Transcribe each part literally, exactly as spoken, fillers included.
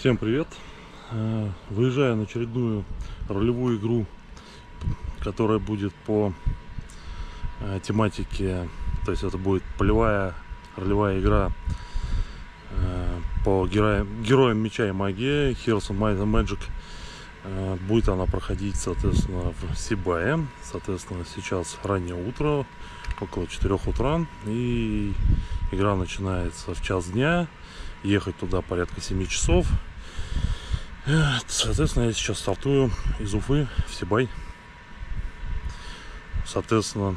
Всем привет! Выезжаю на очередную ролевую игру, которая будет по тематике, то есть это будет полевая ролевая игра по героям, героям меча и магии, Heroes of Might and Magic. Будет она проходить, соответственно, в Сибае. Соответственно, сейчас раннее утро, около четырёх утра, и игра начинается в час дня. Ехать туда порядка семи часов. Соответственно, я сейчас стартую из Уфы в Сибай. Соответственно,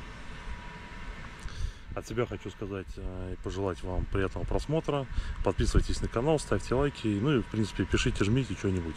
от себя хочу сказать и пожелать вам приятного просмотра. Подписывайтесь на канал, ставьте лайки. Ну и, в принципе, пишите, жмите что-нибудь.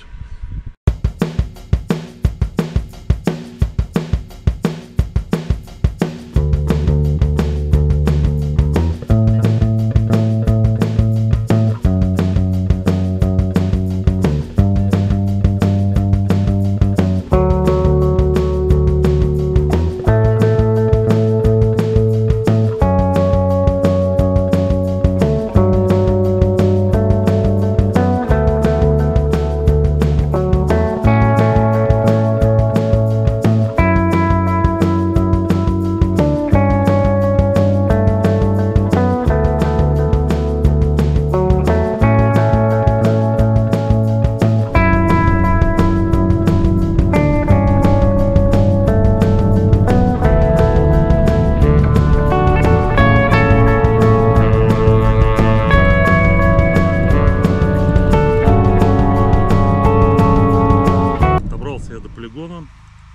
До полигона.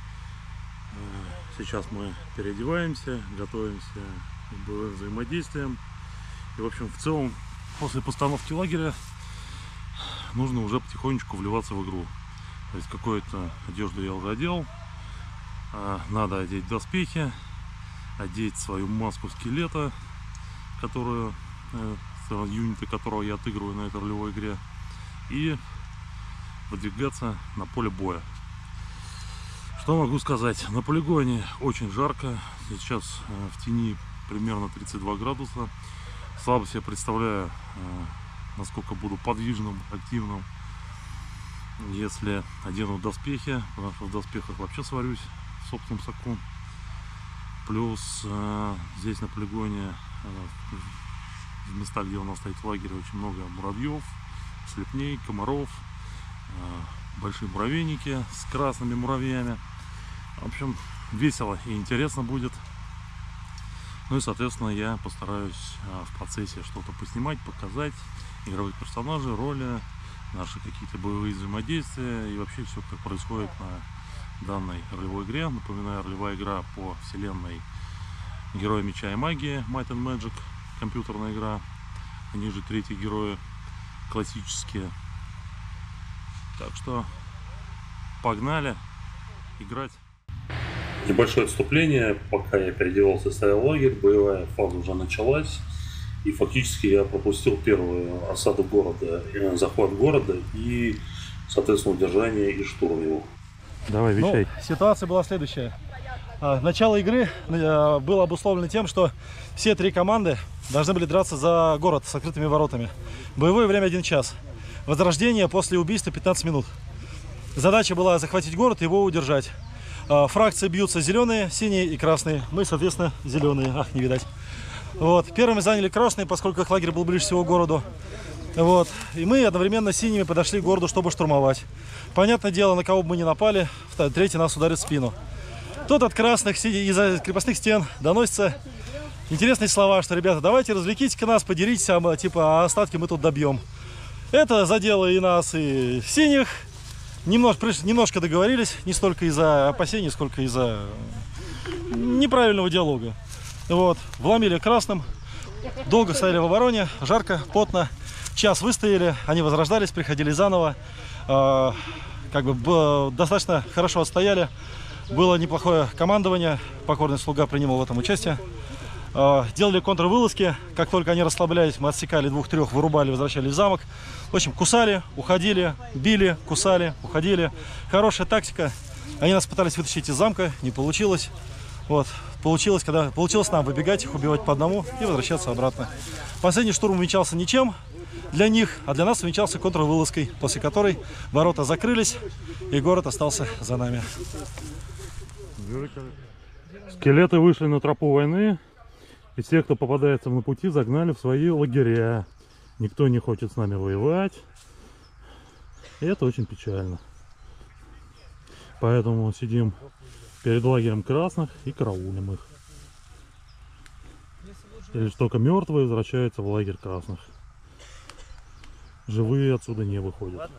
Сейчас мы переодеваемся, готовимся к боевым взаимодействиям. И, в общем, в целом, после постановки лагеря нужно уже потихонечку вливаться в игру. То есть какую-то одежду я уже одел. Надо одеть доспехи, одеть свою маску скелета, которую, юниты которого я отыгрываю на этой ролевой игре, и выдвигаться на поле боя. Что могу сказать? На полигоне очень жарко. Сейчас в тени примерно тридцать два градуса. Слабо себе представляю, насколько буду подвижным, активным, если одену доспехи, потому что в доспехах вообще сварюсь в собственном соку. Плюс здесь на полигоне, в местах, где у нас стоит лагерь, очень много муравьев, слепней, комаров, большие муравейники с красными муравьями. В общем, весело и интересно будет. Ну и, соответственно, я постараюсь в процессе что-то поснимать, показать игровых персонажей, роли, наши какие-то боевые взаимодействия и вообще все, как происходит на данной ролевой игре. Напоминаю, ролевая игра по вселенной Героя меча и магии, Might and Magic, компьютерная игра. Они же третьи герои, классические. Так что погнали играть. Небольшое отступление. Пока я переодевался и ставил лагерь, боевая фаза уже началась. И фактически я пропустил первую осаду города, захват города и, соответственно, удержание и штурм его. Давай, вещай. Ну, ситуация была следующая. Начало игры было обусловлено тем, что все три команды должны были драться за город с открытыми воротами. Боевое время один час. Возрождение после убийства пятнадцать минут. Задача была захватить город и его удержать. Фракции бьются зеленые, синие и красные. Мы, соответственно, зеленые. Ах, не видать. Вот. Первыми заняли красные, поскольку их лагерь был ближе всего к городу. Вот. И мы одновременно синими подошли к городу, чтобы штурмовать. Понятное дело, на кого бы мы ни напали, третий нас ударит в спину. Тут от красных, из-за крепостных стен доносятся интересные слова, что, ребята, давайте развлеките-ка нас, подеритесь, а, типа, а остатки мы тут добьем. Это задело и нас, и синих. Немножко, немножко договорились, не столько из-за опасений, сколько из-за неправильного диалога. Вот, вломили красным, долго стояли в обороне, жарко, потно. Час выстояли, они возрождались, приходили заново. Э, как бы достаточно хорошо отстояли. Было неплохое командование, покорный слуга принимал в этом участие. Э, делали контрвылазки, как только они расслаблялись, мы отсекали двух-трех, вырубали, возвращались в замок. В общем, кусали, уходили, били, кусали, уходили. Хорошая тактика. Они нас пытались вытащить из замка, не получилось. Вот. Получилось, когда получилось нам выбегать, их убивать по одному и возвращаться обратно. Последний штурм увенчался ничем. для них, а для нас увенчался контрвылазкой, после которой ворота закрылись и город остался за нами. Скелеты вышли на тропу войны, и всех, кто попадается на пути, загнали в свои лагеря. Никто не хочет с нами воевать, и это очень печально. Поэтому сидим перед лагерем красных и караулим их. И лишь только мертвые возвращаются в лагерь красных. Живые отсюда не выходят.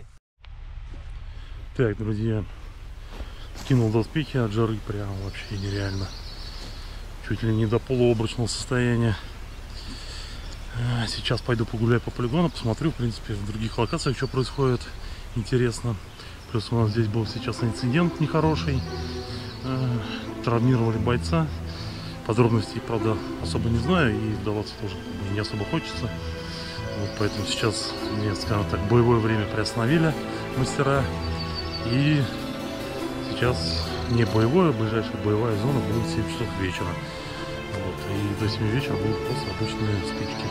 Так, друзья, скинул доспехи от жары, прям вообще нереально. Чуть ли не до полуобрачного состояния. Сейчас пойду погуляю по полигону, посмотрю, в принципе, в других локациях, что происходит. Интересно. Плюс у нас здесь был сейчас инцидент нехороший. Травмировали бойца. Подробностей, правда, особо не знаю, и вдаваться тоже не особо хочется. Вот, поэтому сейчас мне, скажем так, боевое время приостановили мастера. И сейчас не боевое, ближайшая боевая зона будет в семь часов вечера. Вот, и до семи вечера будут просто обычные стычки.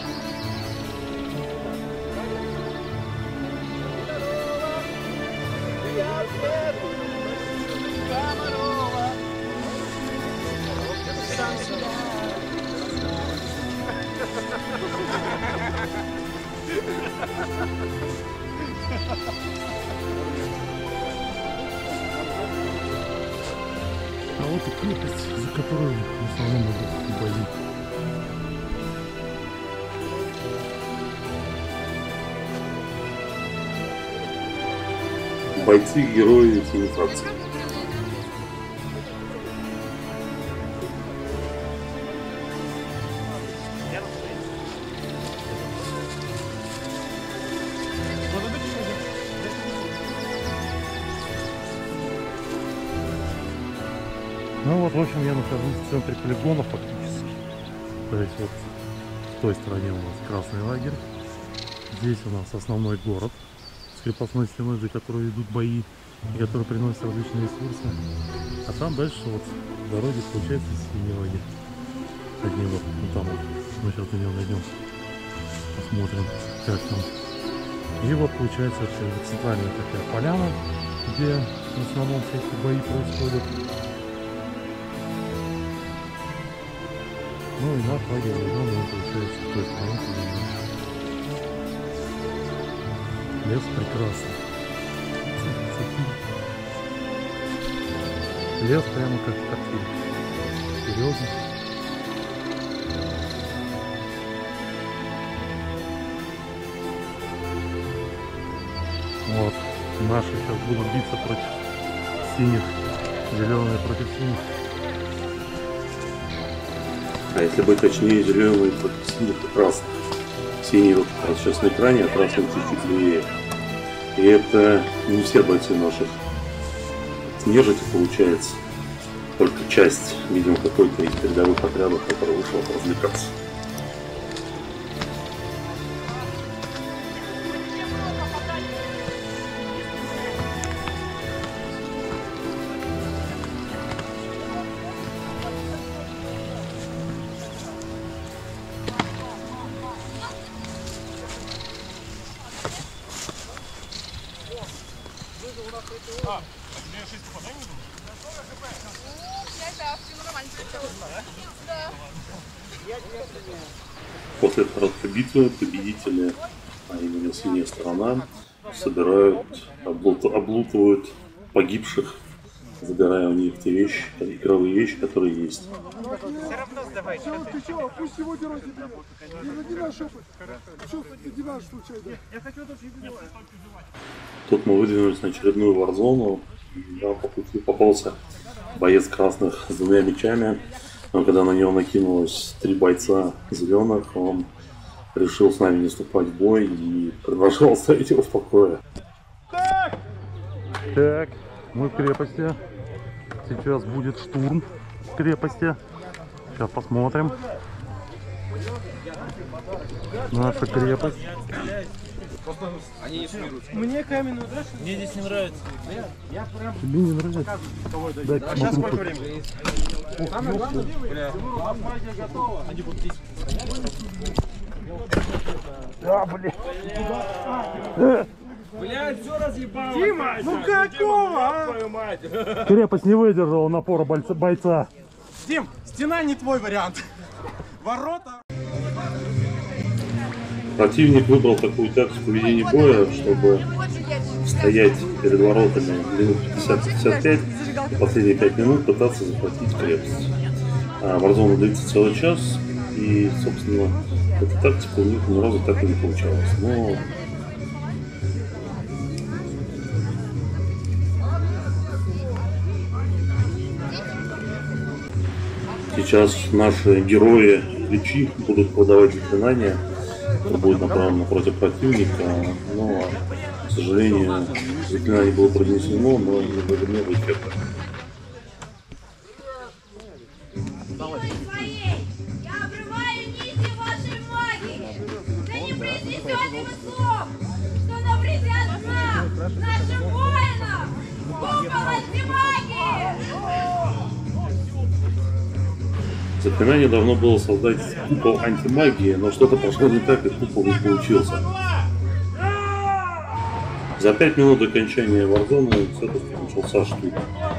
А вот и крепость, за которую в основном идут бои. Бойцы, герои всей фракции. Ну вот, в общем, я нахожусь в центре полигона фактически. То есть вот с той стороне у нас красный лагерь. Здесь у нас основной город с крепостной стеной, за которой идут бои и которые приносят различные ресурсы. А там дальше вот дороги получается синий лагерь. Одни вот, вот там вот. Мы сейчас на него найдем. Посмотрим, как там. И вот получается это центральная такая поляна, где в основном все эти бои происходят. Ну и наш лагерь зона, он получается в той стороне. Лес прекрасный. Лес прямо как в картине. Серьезно. Вот. Наши сейчас будут биться против синих. Зеленые против синих. А если быть точнее, зеленый против синих и красных. Синий вот как раз сейчас на экране, а красный чуть-чуть левее. И это не все бойцы наших нежити получается. Только часть, видимо, какой-то из передовых отрядов, который вышел развлекаться. После короткой битвы победители, а именно синяя сторона, собирают, облут, облутывают погибших, забирая у них те вещи, игровые вещи, которые есть. Тут мы выдвинулись на очередную варзону. Да, по пути попался боец красных с двумя мечами. Но когда на него накинулось три бойца зеленых, он решил с нами не вступать в бой и предложил оставить его в покое. Так, так, мы в крепости. Сейчас будет штурм крепости. Сейчас посмотрим. Наша крепость. Мне каменную драшу. Мне здесь не нравится. Я прям. Тебе не нравится? Дай А сейчас сколько посмотрю. времени? Самое главное, бля. Магия готова. Они будут здесь. Да, блин. Блядь, все разъебал. Дима, ну какого, а? Крепость не выдержала напора бойца. бойца. Дим, стена не твой вариант. Ворота. Противник выбрал такую тактику ведения боя, чтобы стоять перед воротами минут пятьдесят — пятьдесят пять и последние пять минут пытаться захватить крепость. А Warzone длится целый час, и, собственно, эта тактика у них ни разу так и не получалась. Но сейчас наши герои Личи будут подавать заклинания, это будет направлено против противника, но, к сожалению, заклинание было произнесено, но не возымело эффекта. Я обрываю нити вашей магии! Да не произнесет его слов, что навредят нам, нашим воинам! Купол антимагии! Заклинание давно было создать купол антимагии, но что-то пошло не так, и купол не получился. За пять минут до окончания Warzone все-таки начался штук.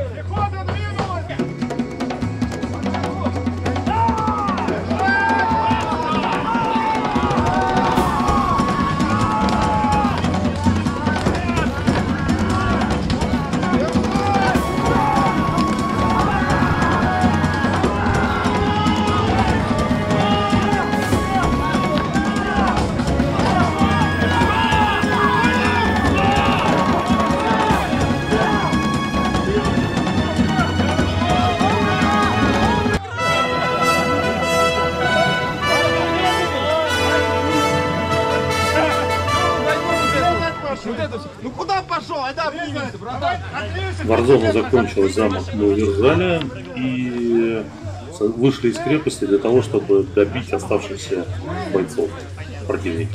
Ну куда пошел? Это обнимется, братан. Warzone закончилась, замок мы удержали и вышли из крепости для того, чтобы добить оставшихся бойцов противника.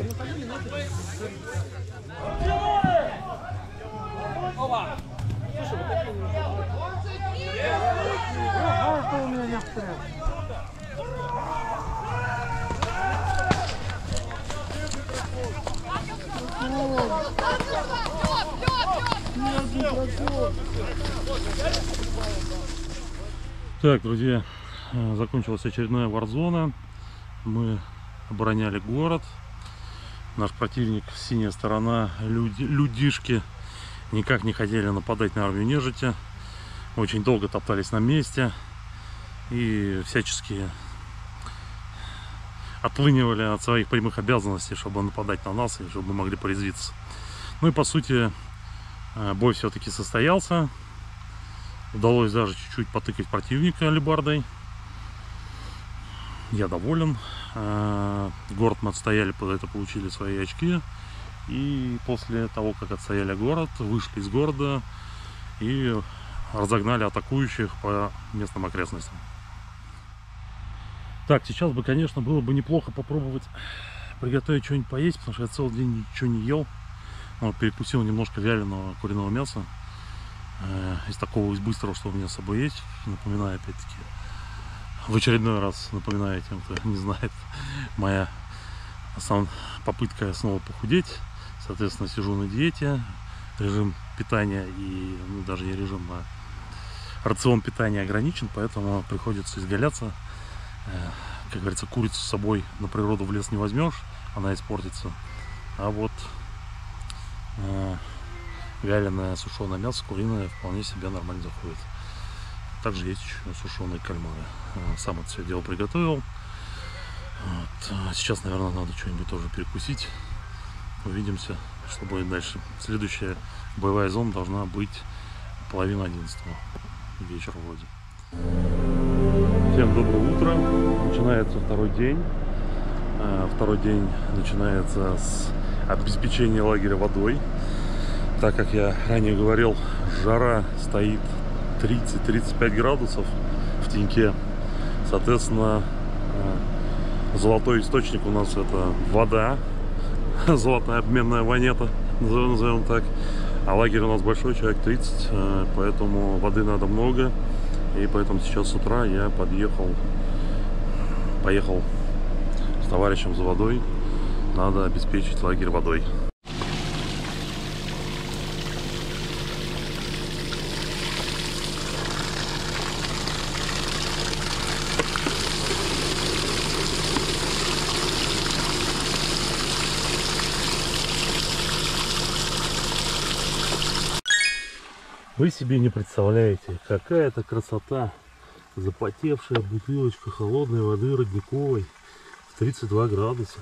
Так, друзья, закончилась очередная Warzone. Мы обороняли город. Наш противник, синяя сторона, люди, людишки, никак не хотели нападать на армию нежити. Очень долго топтались на месте и всячески отлынивали от своих прямых обязанностей, чтобы нападать на нас и чтобы мы могли порезвиться. Ну и по сути бой все-таки состоялся. Удалось даже чуть-чуть потыкать противника алебардой. Я доволен. Город мы отстояли, под это получили свои очки. И после того, как отстояли город, вышли из города и разогнали атакующих по местным окрестностям. Так, сейчас бы, конечно, было бы неплохо попробовать приготовить что-нибудь поесть, потому что я целый день ничего не ел. Вот, перекусил немножко вяленого куриного мяса. Из такого, из быстрого, что у меня с собой есть. Напоминаю, опять-таки, в очередной раз напоминаю тем, кто не знает, моя сам попытка снова похудеть. Соответственно, сижу на диете, режим питания и ну, даже не режим, а рацион питания ограничен, поэтому приходится изгаляться. Как говорится, курицу с собой на природу в лес не возьмешь, она испортится. А вот вяленое сушеное мясо, куриное, вполне себе нормально заходит. Также есть еще сушеные кальмары. Сам это все дело приготовил. Вот. Сейчас, наверное, надо что-нибудь тоже перекусить. Увидимся, что будет дальше. Следующая боевая зона должна быть половина одиннадцатого вечера вроде. Всем доброе утро. Начинается второй день. Второй день начинается с обеспечения лагеря водой. Так как я ранее говорил, жара стоит тридцать — тридцать пять градусов в теньке. Соответственно, золотой источник у нас это вода, золотая обменная монета, назовем, назовем так. А лагерь у нас большой, человек тридцать, поэтому воды надо много. И поэтому сейчас с утра я подъехал, поехал с товарищем за водой. надо обеспечить лагерь водой. Вы себе не представляете, какая это красота. Запотевшая бутылочка холодной воды родниковой в тридцать два градуса.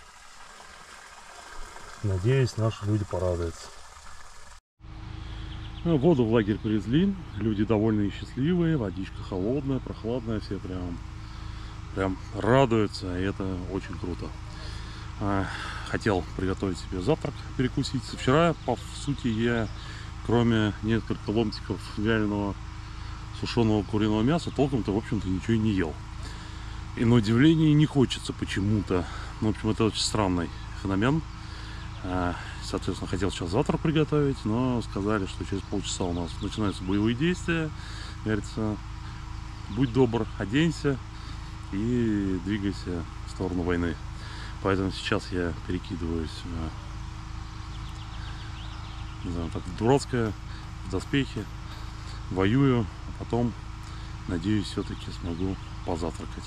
Надеюсь, наши люди порадуются. Ну, воду в лагерь привезли. Люди довольные и счастливые. Водичка холодная, прохладная. Все прям, прям радуются. И это очень круто. Хотел приготовить себе завтрак, перекусить. Вчера, по сути, я... Кроме нескольких ломтиков вяленого сушеного куриного мяса, толком-то, в общем-то, ничего и не ел. И на удивление не хочется почему-то. Ну, в общем, это очень странный феномен. Соответственно, хотел сейчас завтрак приготовить, но сказали, что через полчаса у нас начинаются боевые действия. Говорится, будь добр, оденься и двигайся в сторону войны. Поэтому сейчас я перекидываюсь... Не знаю, так дурацкая, в доспехе, воюю, а потом, надеюсь, все-таки смогу позавтракать.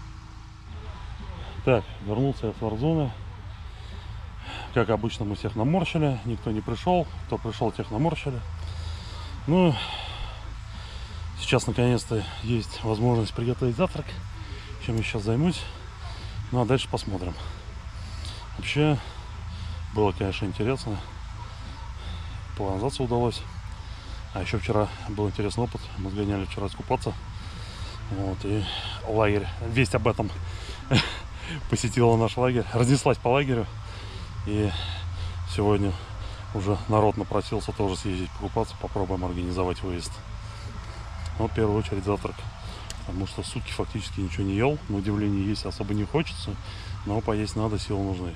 Так, вернулся я с Warzone. Как обычно, мы всех наморщили, никто не пришел, кто пришел, тех наморщили. Ну, сейчас наконец-то есть возможность приготовить завтрак, чем я сейчас займусь. Ну, а дальше посмотрим. Вообще, было, конечно, интересно. Полонзаться удалось. А еще вчера был интересный опыт. Мы сгоняли вчера искупаться. Вот, и лагерь, весть об этом посетила наш лагерь. Разнеслась по лагерю. И сегодня уже народ напросился тоже съездить покупаться. Попробуем организовать выезд. Но в первую очередь завтрак. Потому что сутки фактически ничего не ел. На удивление есть особо не хочется. Но поесть надо, силы нужны.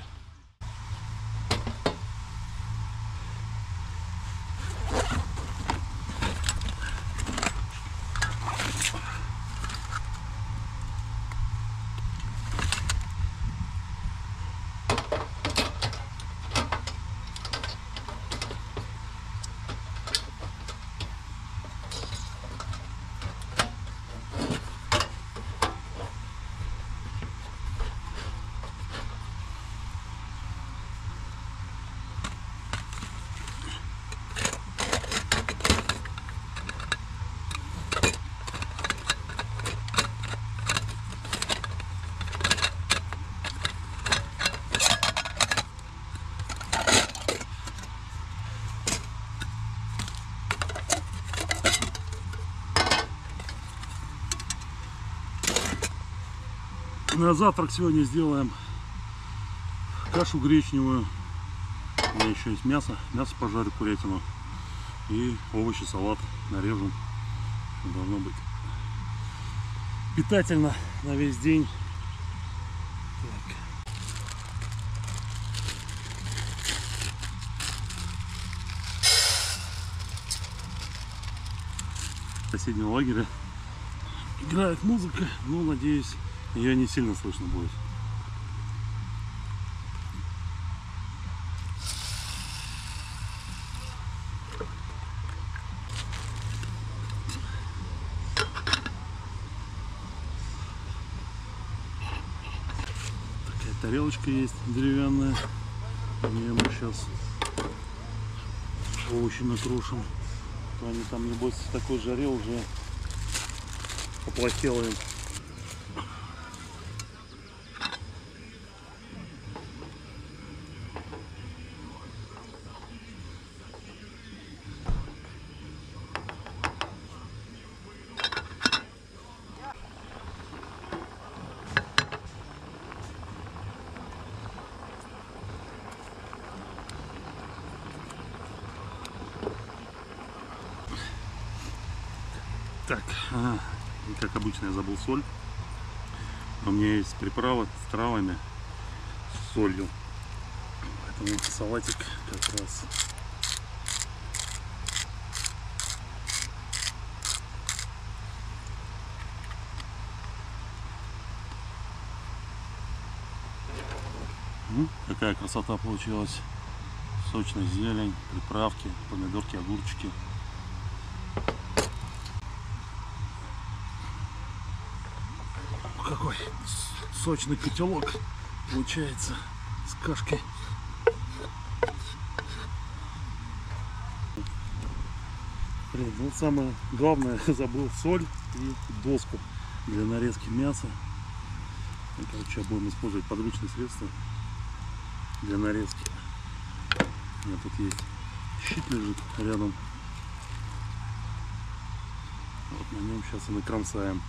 На завтрак сегодня сделаем кашу гречневую. У меня еще есть мясо. Мясо пожарю, курятину. И овощи, салат нарежем. Должно быть питательно на весь день. Так. В соседнем лагере играет музыка, но, надеюсь, ее не сильно слышно будет. Такая тарелочка есть деревянная. В нее мы сейчас овощи накрушим. То они там, небось, в такой жаре уже поплохело им. Так, а, как обычно, я забыл соль. У меня есть приправа с травами, с солью. Поэтому салатик как раз. М, Какая красота получилась. Сочная зелень, приправки, помидорки, огурчики. Какой с- сочный котелок получается с кашкой. Блин, ну самое главное, забыл соль и доску для нарезки мяса. Ну, короче, будем использовать подручные средства для нарезки. У меня тут есть щит лежит рядом. Вот на нем сейчас и накромсаем.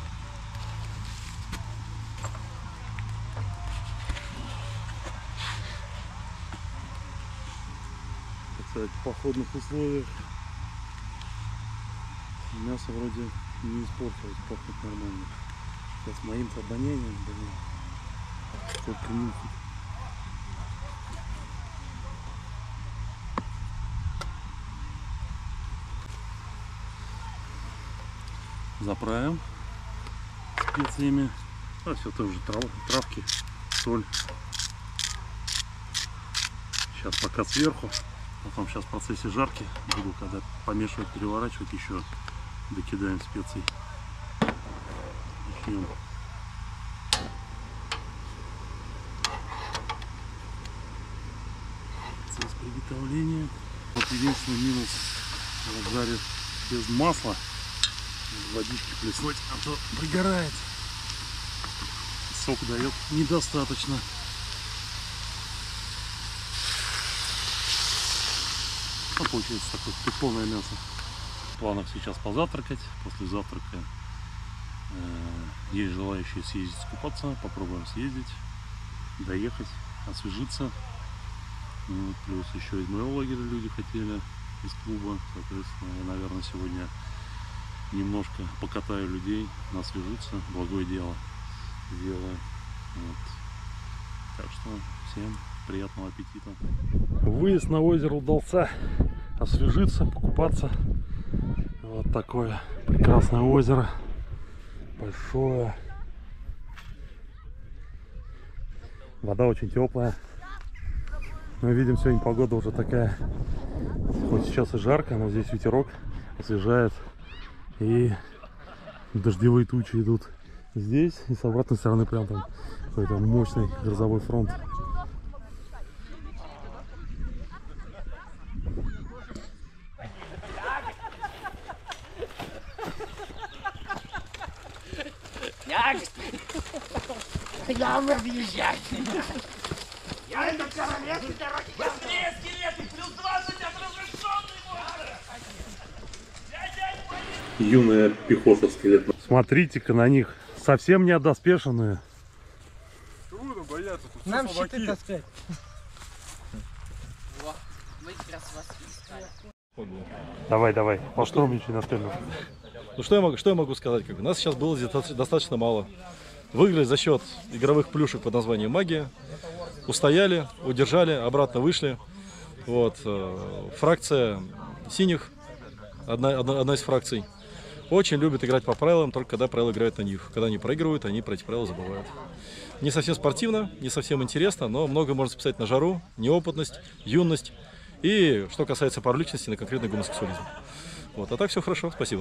Кстати, в походных условиях мясо вроде не испортилось, пахнет нормально. Сейчас моим обонянием, блин, только нюхать. Заправим специями. А все тоже трав, травки, соль. Сейчас пока сверху. Потом сейчас в процессе жарки буду, когда помешивать, переворачивать, еще докидаем специй. Начнем. Процесс приготовления. Вот единственный минус в жаре без масла. Водички плеснуть, а то пригорает. Сок дает недостаточно. Ну, получается такое тыквенное мясо. В планах сейчас позавтракать. После завтрака э, есть желающие съездить скупаться. Попробуем съездить, доехать, освежиться. Ну, плюс еще из моего лагеря люди хотели, из клуба. Соответственно, я, наверное, сегодня немножко покатаю людей, освежиться. Благое дело сделаю. Вот. Так что всем приятного аппетита. Выезд на озеро удался. Освежиться, покупаться. Вот такое прекрасное озеро. Большое. Вода очень теплая. Мы видим, сегодня погода уже такая. Хоть сейчас и жарко, но здесь ветерок освежает. И дождевые тучи идут здесь. И с обратной стороны прям там какой-то мощный грозовой фронт. Я умер въезжать. Я это королевский дороги. Быстрее, скелеты, плюс двадцать от разрешенной можно. Юная пехота скелетная. Смотрите-ка на них. Совсем не одоспешенные. Чего бояться? Тут Нам все щиты собаки. таскать. Мы как раз вас искали. Давай, давай. Поштурмничай на камеру. Ну что я могу, что я могу сказать? Как бы, нас сейчас было здесь достаточно мало. Выиграли за счет игровых плюшек под названием «Магия». Устояли, удержали, обратно вышли. Вот. э, Фракция синих, одна, одна, одна из фракций, очень любит играть по правилам, только когда правила играют на них. Когда они проигрывают, они про эти правила забывают. Не совсем спортивно, не совсем интересно, но много можно списать на жару, неопытность, юность и, что касается пар личности, на конкретный гомосексуализм. Вот. А так все хорошо, спасибо.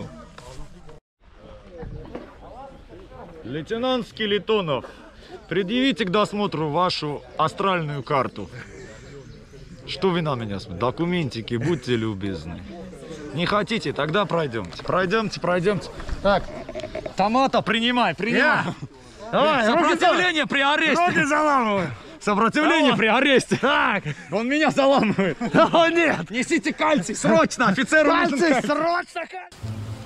Лейтенант Скелетонов, предъявите к досмотру вашу астральную карту. Что вы на меня смотрите? Документики, будьте любезны. Не хотите? Тогда пройдемте. Пройдемте, пройдемте. Так, томата принимай, принимай. Давай, сопротивление при аресте. Руки заламывай. Сопротивление при аресте. Так, он меня заламывает. О, нет, несите кальций, срочно, офицеру нужен кальций. Срочно кальций.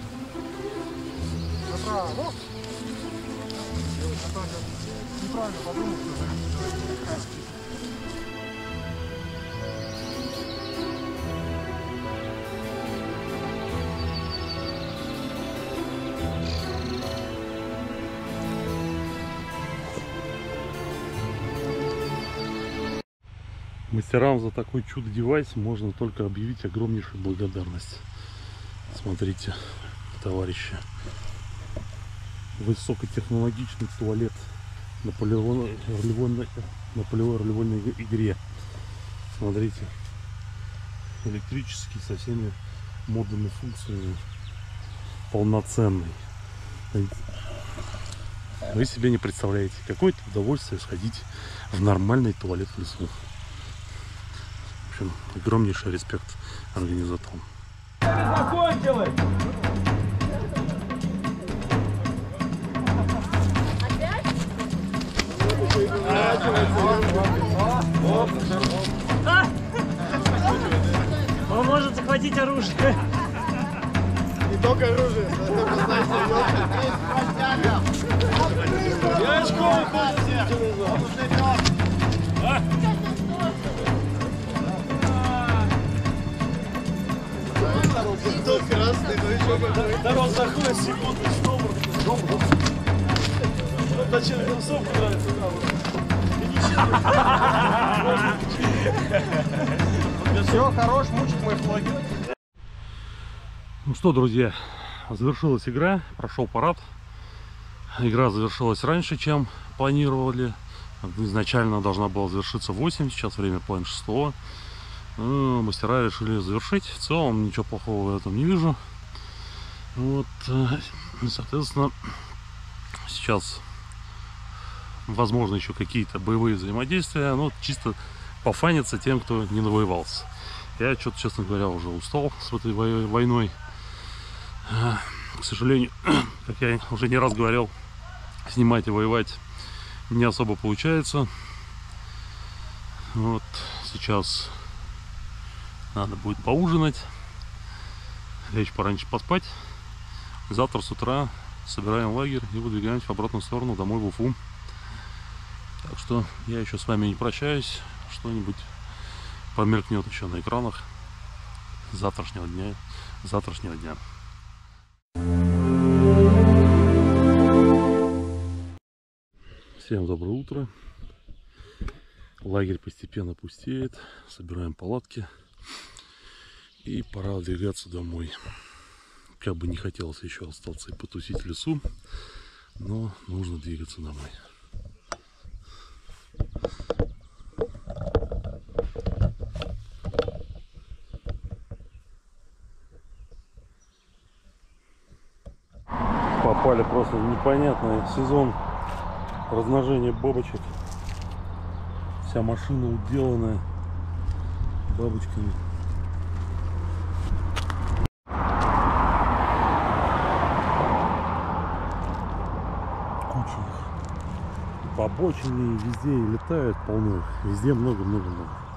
Мастерам за такой чудо-девайс можно только объявить огромнейшую благодарность. Смотрите, товарищи. Высокотехнологичный туалет Наполеона, на полевой ролевой игре. Смотрите, электрический, со всеми модными функциями, полноценный. Вы себе не представляете, какое это удовольствие сходить в нормальный туалет в лесу. В общем, огромнейший респект организаторам. Он может захватить оружие. Не только оружие, я очко Народ заходит, секунду, стоп. Зачем концовку нравится? Все, хорош, мучить мой флаги. Ну что, друзья, завершилась игра, прошел парад. Игра завершилась раньше, чем планировали. Изначально должна была завершиться в восемь, сейчас время половина шестого. Ну, мастера решили завершить. В целом ничего плохого в этом не вижу. Вот, соответственно, сейчас возможно еще какие-то боевые взаимодействия, но чисто пофаниться тем, кто не навоевался. Я что-то, честно говоря, уже устал с этой войной. К сожалению, как я уже не раз говорил, снимать и воевать не особо получается. Вот сейчас надо будет поужинать, лечь пораньше поспать. Завтра с утра собираем лагерь и выдвигаемся в обратную сторону домой в Уфу. Так что я еще с вами не прощаюсь. Что-нибудь промелькнет еще на экранах завтрашнего дня. Завтрашнего дня. Всем доброе утро. Лагерь постепенно пустеет. Собираем палатки. И пора двигаться домой. Как бы не хотелось еще остаться и потусить в лесу, но нужно двигаться домой. Попали просто в непонятный сезон размножения бабочек. Вся машина уделанная бабочками. Куча их. По обочине везде летают полно. Везде много-много-много.